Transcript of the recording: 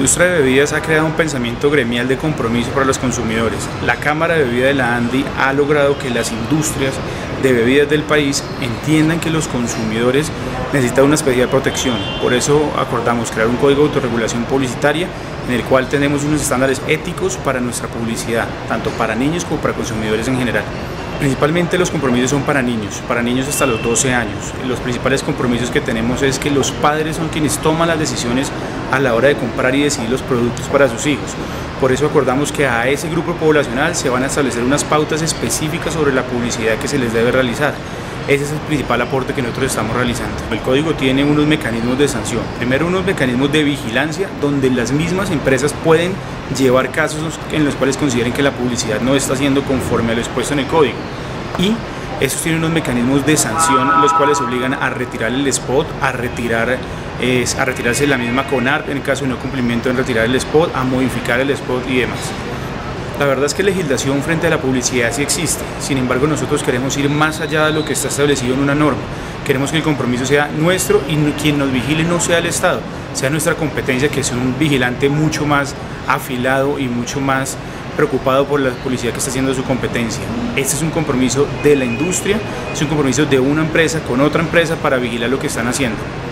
industria de bebidas ha creado un pensamiento gremial de compromiso para los consumidores. La Cámara de Bebida de la ANDI ha logrado que las industrias de bebidas del país entiendan que los consumidores necesitan una especial protección. Por eso acordamos crear un código de autorregulación publicitaria en el cual tenemos unos estándares éticos para nuestra publicidad, tanto para niños como para consumidores en general. Principalmente los compromisos son para niños hasta los 12 años. Los principales compromisos que tenemos es que los padres son quienes toman las decisiones a la hora de comprar y decidir los productos para sus hijos. Por eso acordamos que a ese grupo poblacional se van a establecer unas pautas específicas sobre la publicidad que se les debe realizar. Ese es el principal aporte que nosotros estamos realizando. El código tiene unos mecanismos de sanción. Primero, unos mecanismos de vigilancia donde las mismas empresas pueden llevar casos en los cuales consideren que la publicidad no está siendo conforme a lo expuesto en el código. Y estos tienen unos mecanismos de sanción los cuales obligan a retirar el spot, a retirarse la misma CONARP en caso de no cumplimiento en retirar el spot, a modificar el spot y demás. La verdad es que legislación frente a la publicidad sí existe, sin embargo nosotros queremos ir más allá de lo que está establecido en una norma. Queremos que el compromiso sea nuestro y quien nos vigile no sea el Estado, sea nuestra competencia, que es un vigilante mucho más afilado y mucho más preocupado por la publicidad que está haciendo su competencia. Este es un compromiso de la industria, es un compromiso de una empresa con otra empresa para vigilar lo que están haciendo.